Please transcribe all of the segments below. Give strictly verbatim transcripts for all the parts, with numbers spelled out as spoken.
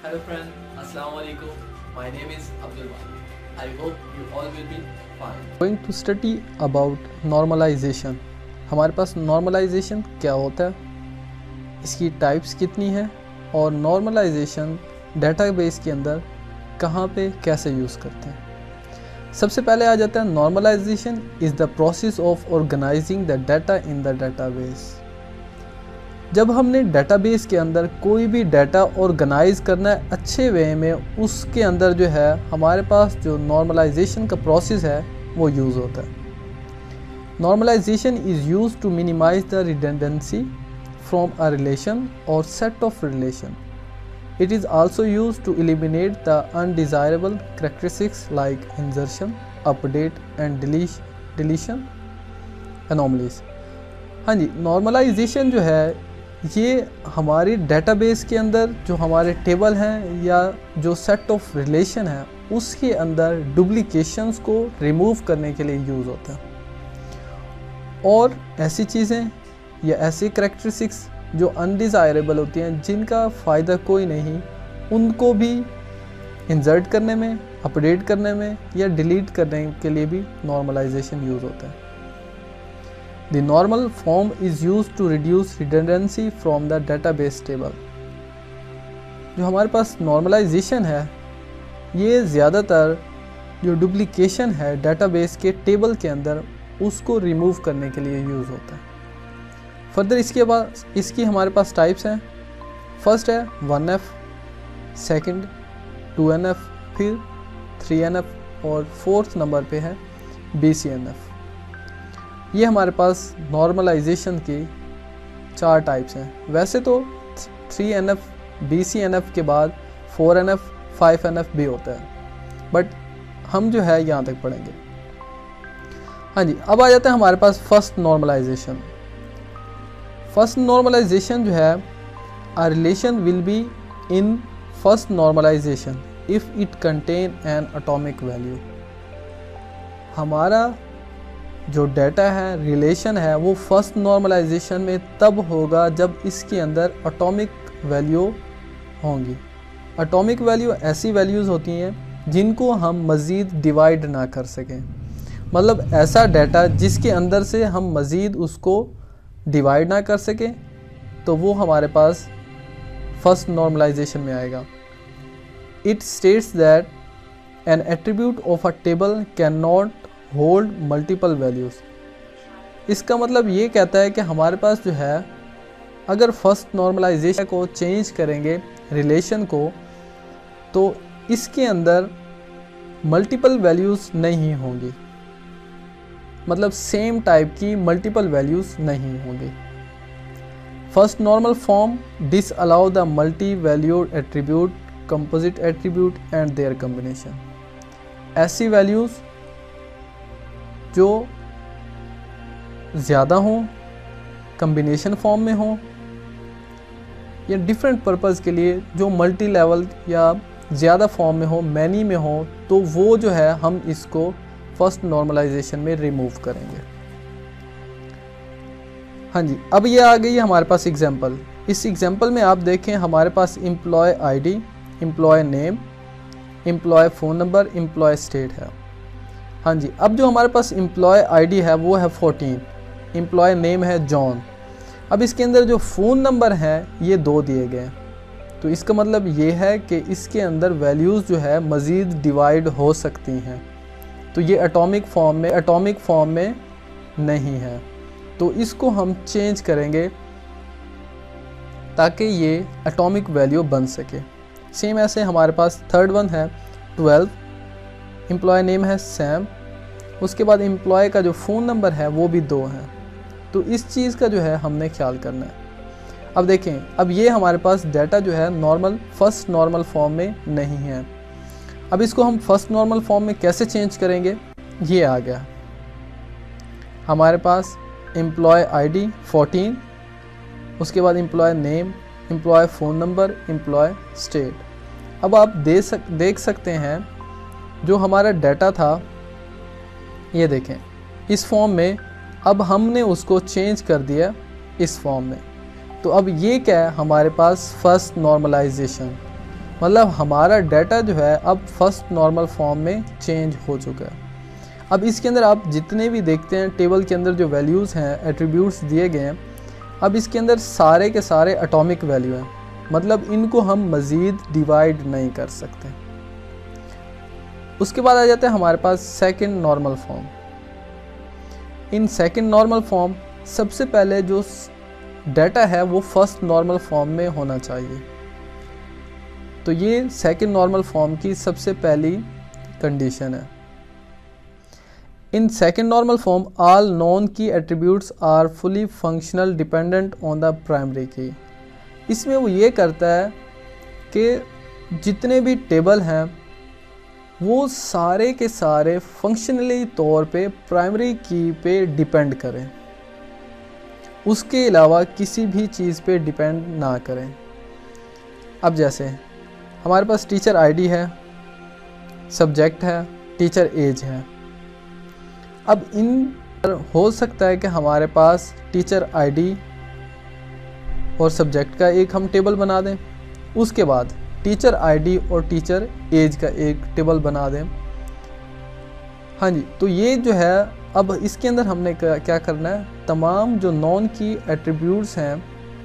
Hello friend, Assalamu alaikum. My name is Abdul Wahid. I hope you all will be fine. Going to study about normalization. हमारे पास normalization क्या होता है, इसकी types कितनी है और normalization डेटाबेस के अंदर कहाँ पे कैसे यूज़ करते हैं। सबसे पहले आ जाता है normalization is the process of organizing the data in the database। जब हमने डेटाबेस के अंदर कोई भी डाटा ऑर्गेनाइज करना है अच्छे वे में, उसके अंदर जो है हमारे पास जो नॉर्मलाइजेशन का प्रोसेस है वो यूज़ होता है। Normalization is use to minimize the redundancy from a relation और set of relation. It is also use to eliminate the undesirable characteristics like insertion, update and deletion anomalies. हाँ जी, normalisation जो है ये हमारी डेटाबेस के अंदर जो हमारे टेबल हैं या जो सेट ऑफ रिलेशन है उसके अंदर डुप्लीकेशंस को रिमूव करने के लिए यूज़ होता है। और ऐसी चीज़ें या ऐसी कैरेक्टरिस्टिक्स जो अनडिज़ायरेबल होती हैं, जिनका फ़ायदा कोई नहीं, उनको भी इंसर्ट करने में, अपडेट करने में या डिलीट करने के लिए भी नॉर्मलाइजेशन यूज़ होता है। The normal form is used to reduce redundancy from the database table। जो हमारे पास normalization है ये ज़्यादातर जो डुप्लीकेशन है डेटाबेस के टेबल के अंदर उसको रिमूव करने के लिए यूज़ होता है। फर्दर इसके बाद इसकी हमारे पास टाइप्स हैं। फर्स्ट है one F, second two N F, फिर थ्री एन एफ और फोर्थ नंबर पे है बी सी एन एफ। ये हमारे पास नॉर्मलाइजेशन की चार टाइप्स हैं। वैसे तो three N F, B C N F के बाद four N F, five N F भी होता है, बट हम जो है यहाँ तक पढ़ेंगे। हाँ जी, अब आ जाता है हमारे पास फर्स्ट नॉर्मलाइजेशन। फर्स्ट नॉर्मलाइजेशन जो है, a relation will be in first normalization if it contain an atomic value. हमारा जो डाटा है, रिलेशन है, वो फर्स्ट नॉर्मलाइजेशन में तब होगा जब इसके अंदर एटॉमिक वैल्यू होंगी। एटॉमिक वैल्यू ऐसी वैल्यूज़ होती हैं जिनको हम मज़ीद डिवाइड ना कर सकें। मतलब ऐसा डाटा जिसके अंदर से हम मज़ीद उसको डिवाइड ना कर सकें, तो वो हमारे पास फर्स्ट नॉर्मलाइजेशन में आएगा। It states that an attribute of a table can not hold multiple values. इसका मतलब ये कहता है कि हमारे पास जो है, अगर फर्स्ट नॉर्मलाइजेशन को चेंज करेंगे रिलेशन को, तो इसके अंदर मल्टीपल वैल्यूज़ नहीं होंगी। मतलब सेम टाइप की मल्टीपल वैल्यूज़ नहीं होंगी। First normal form disallow the multi valued attribute, composite attribute and their combination. ऐसी वैल्यूज़ जो ज़्यादा हों, कम्बिनेशन फॉर्म में हों, या डिफरेंट पर्पज़ के लिए जो मल्टी लेवल या ज़्यादा फॉर्म में हो, मैनी में हो, तो वो जो है हम इसको फर्स्ट नॉर्मलाइजेशन में रिमूव करेंगे। हाँ जी, अब ये आ गई हमारे पास एग्जांपल। इस एग्जांपल में आप देखें हमारे पास employee ID, employee name, employee phone number, employee state है। हाँ जी, अब जो हमारे पास एम्प्लॉय आईडी है वो है फोर्टीन, एम्प्लॉय नेम है जॉन। अब इसके अंदर जो फ़ोन नंबर हैं ये दो दिए गए हैं, तो इसका मतलब ये है कि इसके अंदर वैल्यूज़ जो है मज़ीद डिवाइड हो सकती हैं। तो ये एटॉमिक फॉर्म में एटॉमिक फॉर्म में नहीं है, तो इसको हम चेंज करेंगे ताकि ये एटॉमिक वैल्यू बन सके। सेम ऐसे हमारे पास थर्ड वन है ट्वेल्व, एम्प्लॉय नेम है सैम, उसके बाद एम्प्लॉय का जो फ़ोन नंबर है वो भी दो हैं। तो इस चीज़ का जो है हमने ख्याल करना है। अब देखें, अब ये हमारे पास डाटा जो है नॉर्मल फर्स्ट नॉर्मल फॉर्म में नहीं है। अब इसको हम फर्स्ट नॉर्मल फॉर्म में कैसे चेंज करेंगे, ये आ गया हमारे पास एम्प्लॉय आईडी फोर्टीन, उसके बाद employee name, employee phone number, employee state. अब आप दे सक देख सकते हैं जो हमारा डाटा था, ये देखें इस फॉर्म में, अब हमने उसको चेंज कर दिया इस फॉर्म में। तो अब ये क्या है हमारे पास फर्स्ट नॉर्मलाइजेशन। मतलब हमारा डाटा जो है अब फर्स्ट नॉर्मल फॉर्म में चेंज हो चुका है। अब इसके अंदर आप जितने भी देखते हैं टेबल के अंदर जो वैल्यूज़ हैं, एट्रीब्यूट्स दिए गए हैं, अब इसके अंदर सारे के सारे एटॉमिक वैल्यू हैं, मतलब इनको हम मज़ीद डिवाइड नहीं कर सकते। उसके बाद आ जाता है हमारे पास second normal form. In second normal form सबसे पहले जो डाटा है वो फर्स्ट नॉर्मल फॉर्म में होना चाहिए। तो ये सेकंड नॉर्मल फॉर्म की सबसे पहली कंडीशन है। In second normal form all non key attributes are fully functional dependent on the primary key. इसमें वो ये करता है कि जितने भी टेबल हैं वो सारे के सारे फंक्शनली तौर पे प्राइमरी की पे डिपेंड करें, उसके अलावा किसी भी चीज़ पे डिपेंड ना करें। अब जैसे हमारे पास टीचर आईडी है, सब्जेक्ट है, टीचर एज है। अब इन हो सकता है कि हमारे पास टीचर आईडी और सब्जेक्ट का एक हम टेबल बना दें, उसके बाद टीचर आईडी और टीचर एज का एक टेबल बना दें। हाँ जी, तो ये जो है अब इसके अंदर हमने क्या करना है, तमाम जो नॉन की एट्रीब्यूट्स हैं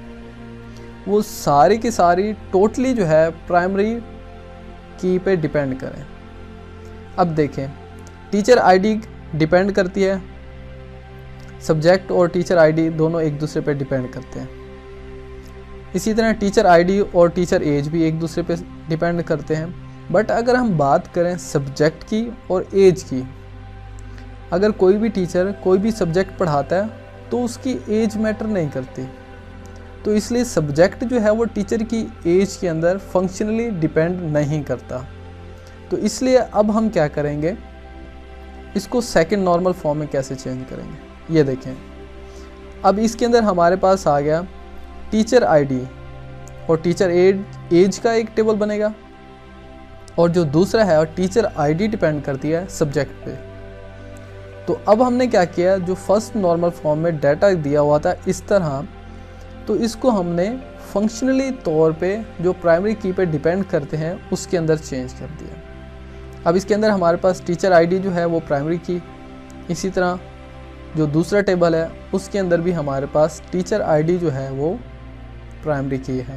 वो सारी की सारी टोटली जो है प्राइमरी की पे डिपेंड करें। अब देखें, टीचर आईडी डिपेंड करती है, सब्जेक्ट और टीचर आईडी दोनों एक दूसरे पे डिपेंड करते हैं। इसी तरह टीचर आईडी और टीचर एज भी एक दूसरे पे डिपेंड करते हैं। बट अगर हम बात करें सब्जेक्ट की और एज की, अगर कोई भी टीचर कोई भी सब्जेक्ट पढ़ाता है तो उसकी एज मैटर नहीं करती, तो इसलिए सब्जेक्ट जो है वो टीचर की एज के अंदर फंक्शनली डिपेंड नहीं करता। तो इसलिए अब हम क्या करेंगे, इसको सेकंड नॉर्मल फॉर्म में कैसे चेंज करेंगे, ये देखें। अब इसके अंदर हमारे पास आ गया टीचर आईडी और टीचर एज एज का एक टेबल बनेगा, और जो दूसरा है टीचर आईडी डिपेंड करती है सब्जेक्ट पे। तो अब हमने क्या किया, जो फर्स्ट नॉर्मल फॉर्म में डाटा दिया हुआ था इस तरह, तो इसको हमने फंक्शनली तौर पे जो प्राइमरी की पे डिपेंड करते हैं उसके अंदर चेंज कर दिया। अब इसके अंदर हमारे पास टीचर आईडी जो है वो प्राइमरी की, इसी तरह जो दूसरा टेबल है उसके अंदर भी हमारे पास टीचर आईडी जो है वो प्राइमरी की है।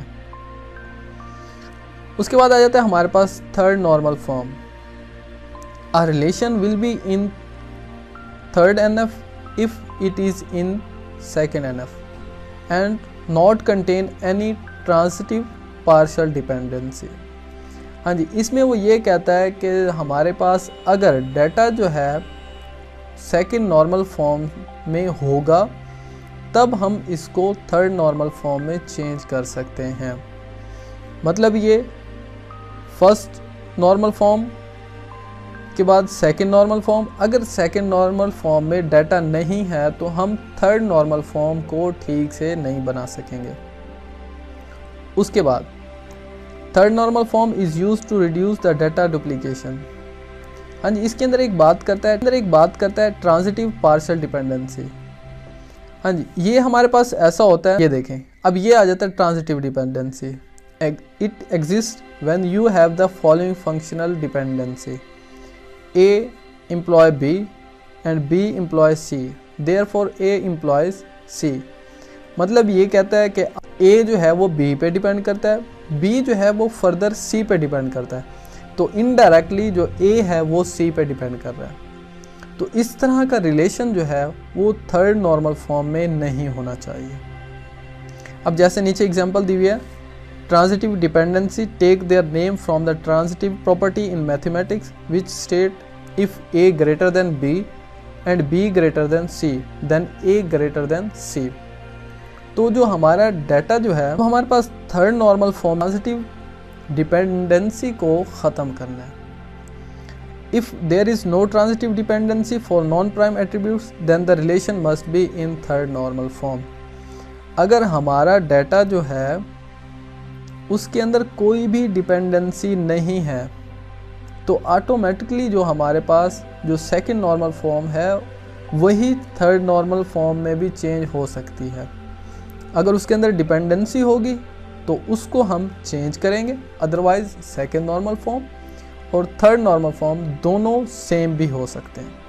उसके बाद आ जाता है हमारे पास third normal form. A relation will be in third NF if it is in second NF and not contain any transitive partial dependency. हाँ जी, इसमें वो ये कहता है कि हमारे पास अगर डाटा जो है सेकंड नॉर्मल फॉर्म में होगा तब हम इसको थर्ड नॉर्मल फॉर्म में चेंज कर सकते हैं। मतलब ये फर्स्ट नॉर्मल फॉर्म के बाद सेकंड नॉर्मल फॉर्म, अगर सेकंड नॉर्मल फॉर्म में डाटा नहीं है तो हम थर्ड नॉर्मल फॉर्म को ठीक से नहीं बना सकेंगे। उसके बाद third normal form is used to reduce the data duplication. हाँ जी, इसके अंदर एक बात करता है अंदर एक बात करता है ट्रांजिटिव पार्शियल डिपेंडेंसी। हाँ जी, ये हमारे पास ऐसा होता है, ये देखें, अब ये आ जाता है transitive dependency. It exist when you have the following functional dependency, A employ B and B employs C, therefore A employs C। मतलब ये कहता है कि A जो है वो B पे डिपेंड करता है, B जो है वो फर्दर C पे डिपेंड करता है, तो इनडायरेक्टली जो A है वो C पे डिपेंड कर रहा है। तो इस तरह का रिलेशन जो है वो थर्ड नॉर्मल फॉर्म में नहीं होना चाहिए। अब जैसे नीचे एग्जांपल दी हुई है, transitive dependency take their name from the transitive property in mathematics which state if A greater than B and B greater than C then A greater than C। तो जो हमारा डाटा जो है वो हमारे पास third normal form transitive dependency को ख़त्म करना है। If there is no transitive dependency for non prime attributes then the relation must be in third normal form. अगर हमारा डाटा जो है उसके अंदर कोई भी डिपेंडेंसी नहीं है तो ऑटोमेटिकली जो हमारे पास जो सेकंड नॉर्मल फॉर्म है वही थर्ड नॉर्मल फॉर्म में भी चेंज हो सकती है। अगर उसके अंदर डिपेंडेंसी होगी तो उसको हम चेंज करेंगे, अदरवाइज सेकेंड नॉर्मल फॉर्म और थर्ड नॉर्मल फॉर्म दोनों सेम भी हो सकते हैं।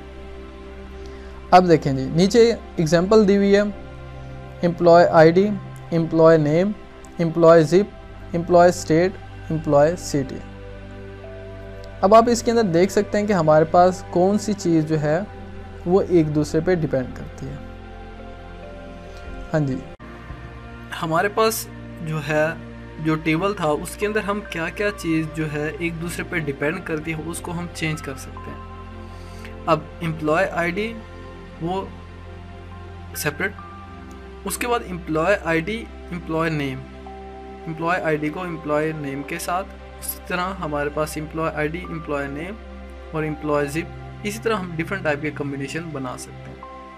अब देखें जी, नीचे एग्जांपल दी हुई है, employee ID, employee name, employee zip, employee state, employee city. अब आप इसके अंदर देख सकते हैं कि हमारे पास कौन सी चीज़ जो है वो एक दूसरे पे डिपेंड करती है। हाँ जी, हमारे पास जो है जो टेबल था उसके अंदर हम क्या क्या चीज़ जो है एक दूसरे पे डिपेंड करती है उसको हम चेंज कर सकते हैं। अब एम्प्लॉय आईडी वो सेपरेट, उसके बाद employee ID, employee name, employee ID को एम्प्लॉय नेम के साथ, इसी तरह हमारे पास एम्प्लॉय आईडी, एम्प्लॉय नेम और एम्प्लॉय जिप, इसी तरह हम डिफरेंट टाइप के कॉम्बिनेशन बना सकते हैं।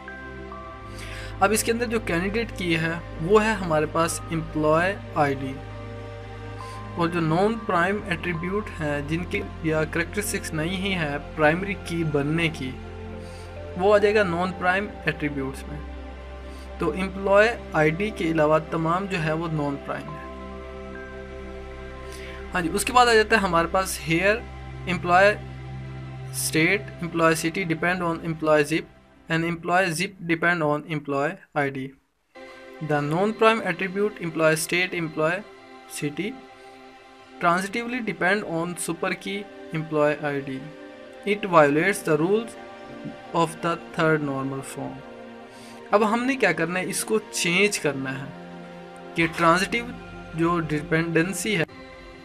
अब इसके अंदर जो कैंडिडेट की है वो है हमारे पास एम्प्लॉय आईडी, और जो नॉन प्राइम एट्रीब्यूट हैं जिनके या करेक्टरिस्टिक्स नहीं ही है प्राइमरी की बनने की, वो आ जाएगा नॉन प्राइम एट्रीब्यूट्स में। तो एम्प्लॉय आईडी के अलावा तमाम जो है वो नॉन प्राइम है। हाँ जी, उसके बाद आ जाता है हमारे पास here employee state, employee city depend on employee zip and employee zip depend on employee I D. The non-prime attribute employee state, employee city transitively depend on super key employee I D. It violates the rules of the third normal form. अब हमने क्या करना है, इसको change करना है कि transitive जो डिपेंडेंसी है,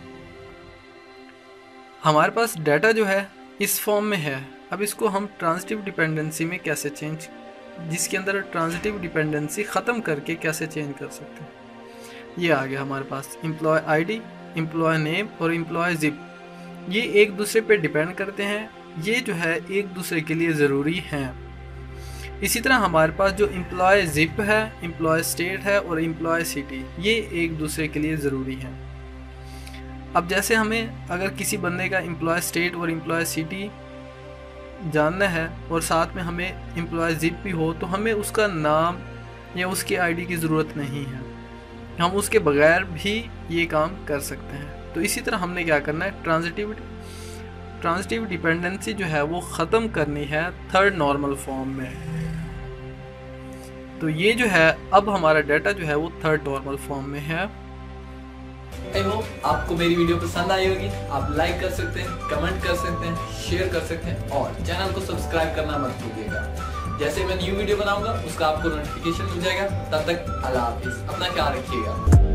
हमारे पास डाटा जो है इस फॉर्म में है, अब इसको हम ट्रांजिटिव डिपेंडेंसी में कैसे चेंज, जिसके अंदर ट्रांजिटिव डिपेंडेंसी ख़त्म करके कैसे चेंज कर सकते हैं। ये आ गया हमारे पास एम्प्लॉय आईडी, एम्प्लॉय नेम और एम्प्लॉय जिप, ये एक दूसरे पे डिपेंड करते हैं, ये जो है एक दूसरे के लिए ज़रूरी हैं। इसी तरह हमारे पास जो एम्प्लॉय जिप है, एम्प्लॉय स्टेट है और एम्प्लॉय सिटी, ये एक दूसरे के लिए ज़रूरी हैं। अब जैसे हमें अगर किसी बंदे का एम्प्लॉय स्टेट और एम्प्लॉय सिटी जानना है और साथ में हमें एम्प्लॉय जिप भी हो, तो हमें उसका नाम या उसकी आईडी की ज़रूरत नहीं है, हम उसके बगैर भी ये काम कर सकते हैं। तो इसी तरह हमने क्या करना है, ट्रांजिटिव ट्रांजिटिव डिपेंडेंसी जो है वो ख़त्म करनी है थर्ड नॉर्मल फॉर्म में। तो ये जो है अब हमारा डाटा जो है वो थर्ड नॉर्मल फॉर्म में है। आई होप आपको मेरी वीडियो पसंद आई होगी। आप लाइक कर सकते हैं, कमेंट कर सकते हैं, शेयर कर सकते हैं और चैनल को सब्सक्राइब करना मत भूलिएगा। जैसे मैं न्यू वीडियो बनाऊंगा उसका आपको नोटिफिकेशन मिल जाएगा। तब तक अल्लाह हाफिज़, अपना ख्याल रखिएगा।